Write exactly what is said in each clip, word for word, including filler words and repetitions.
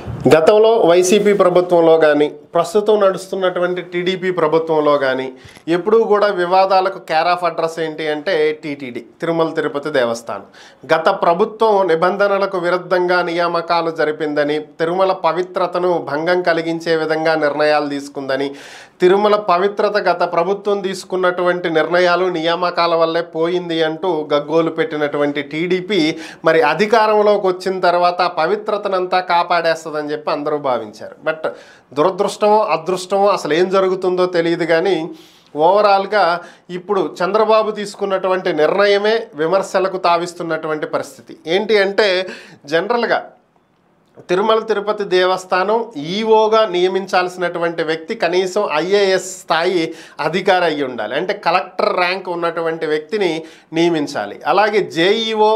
గతంలో వైసీపీ ప్రభుత్వంలో కానీ ప్రస్తుతం నడుస్తున్నటువంటి టీడీపీ ప్రభుత్వంలో కానీ ఎప్పుడూ కూడా వివాదాలకు కేర్ ఆఫ్ అడ్రస్ ఏంటి అంటే టీటీడీ తిరుమల తిరుపతి దేవస్థానం. గత ప్రభుత్వం నిబంధనలకు విరుద్ధంగా నియామకాలు జరిపిందని, తిరుమల పవిత్రతను భంగం కలిగించే విధంగా నిర్ణయాలు తీసుకుందని, తిరుమల పవిత్రత గత ప్రభుత్వం తీసుకున్నటువంటి నిర్ణయాలు నియామకాల వల్లే పోయింది అంటూ గగ్గోలు పెట్టినటువంటి టీడీపీ మరి అధికారంలోకి వచ్చిన తర్వాత పవిత్రతనంతా కాపాడేస్తుందని చెప్పి అందరూ భావించారు. బట్ దురదృష్టమో అదృష్టమో అసలు ఏం జరుగుతుందో తెలియదు. కానీ ఓవరాల్గా ఇప్పుడు చంద్రబాబు తీసుకున్నటువంటి నిర్ణయమే విమర్శలకు తావిస్తున్నటువంటి పరిస్థితి. ఏంటి అంటే జనరల్గా తిరుమల తిరుపతి దేవస్థానం ఈఓగా నియమించాల్సినటువంటి వ్యక్తి కనీసం ఐఏఎస్ స్థాయి అధికారి అయి ఉండాలి. అంటే కలెక్టర్ ర్యాంక్ ఉన్నటువంటి వ్యక్తిని నియమించాలి. అలాగే జేఈఓ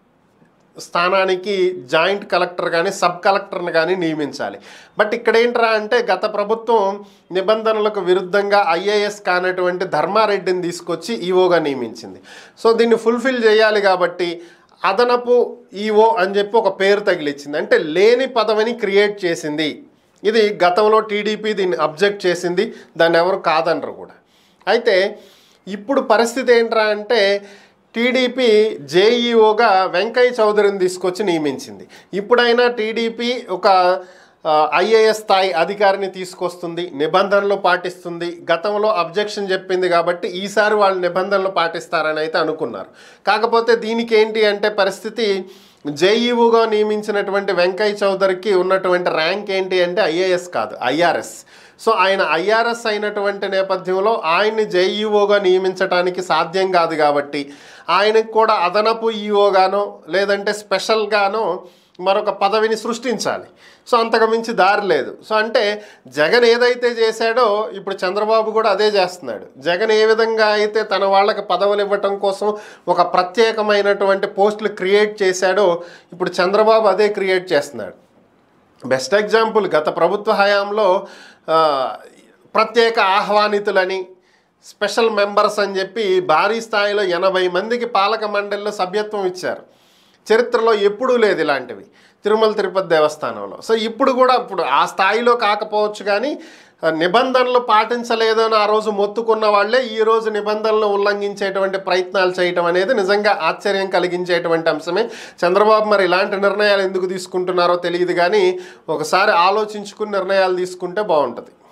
స్థానానికి జాయింట్ కలెక్టర్ కానీ సబ్ కలెక్టర్ని కానీ నియమించాలి. బట్ ఇక్కడ ఏంట్రా అంటే గత ప్రభుత్వం నిబంధనలకు విరుద్ధంగా ఐఏఎస్ కానటువంటి ధర్మారెడ్డిని తీసుకొచ్చి ఈఓగా నియమించింది. సో దీన్ని ఫుల్ఫిల్ చేయాలి కాబట్టి అదనపు ఈఓ అని చెప్పి ఒక పేరు తగిలిచ్చింది. అంటే లేని పదవిని క్రియేట్ చేసింది. ఇది గతంలో టీడీపీ దీన్ని అబ్జెక్ట్ చేసింది, దాన్ని ఎవరు కాదనరు కూడా. అయితే ఇప్పుడు పరిస్థితి ఏంట్రా అంటే టీడీపీ జేఈఓగా వెంకయ్య చౌదరిని తీసుకొచ్చి నియమించింది. ఇప్పుడైనా టీడీపీ ఒక ఐఏఎస్ స్థాయి అధికారిని తీసుకొస్తుంది, నిబంధనలు పాటిస్తుంది. గతంలో అబ్జెక్షన్ చెప్పింది కాబట్టి ఈసారి వాళ్ళు నిబంధనలు పాటిస్తారని అయితే అనుకున్నారు. కాకపోతే దీనికి ఏంటి అంటే పరిస్థితి జేఈఓగా నియమించినటువంటి వెంకయ్య చౌదరికి ఉన్నటువంటి ర్యాంక్ ఏంటి అంటే ఐఏఎస్ కాదు, ఐఆర్ఎస్. సో ఆయన ఐఆర్ఎస్ అయినటువంటి నేపథ్యంలో ఆయన్ని జేఈఓగా నియమించడానికి సాధ్యం కాదు కాబట్టి ఆయనకు కూడా అదనపు ఈఓగానో లేదంటే స్పెషల్గానో మరొక పదవిని సృష్టించాలి. సో అంతకు మించి దారి లేదు. సో అంటే జగన్ ఏదైతే చేశాడో ఇప్పుడు చంద్రబాబు కూడా అదే చేస్తున్నాడు. జగన్ ఏ విధంగా అయితే తన వాళ్ళకి పదవులు ఇవ్వటం కోసం ఒక ప్రత్యేకమైనటువంటి పోస్టులు క్రియేట్ చేశాడో ఇప్పుడు చంద్రబాబు అదే క్రియేట్ చేస్తున్నాడు. బెస్ట్ ఎగ్జాంపుల్ గత ప్రభుత్వ హయాంలో ప్రత్యేక ఆహ్వానితులని స్పెషల్ మెంబర్స్ అని చెప్పి భారీ స్థాయిలో ఎనభై మందికి పాలక మండలిలో సభ్యత్వం ఇచ్చారు. చరిత్రలో ఎప్పుడూ లేదు ఇలాంటివి తిరుమల తిరుపతి దేవస్థానంలో. సో ఇప్పుడు కూడా ఇప్పుడు ఆ స్థాయిలో కాకపోవచ్చు కానీ నిబంధనలు పాటించలేదని ఆ రోజు మొత్తుకున్న వాళ్ళే ఈరోజు నిబంధనలు ఉల్లంఘించేటువంటి ప్రయత్నాలు చేయటం అనేది నిజంగా ఆశ్చర్యం కలిగించేటువంటి అంశమే. చంద్రబాబు మరి ఇలాంటి నిర్ణయాలు ఎందుకు తీసుకుంటున్నారో తెలియదు కానీ ఒకసారి ఆలోచించుకుని నిర్ణయాలు తీసుకుంటే బాగుంటుంది.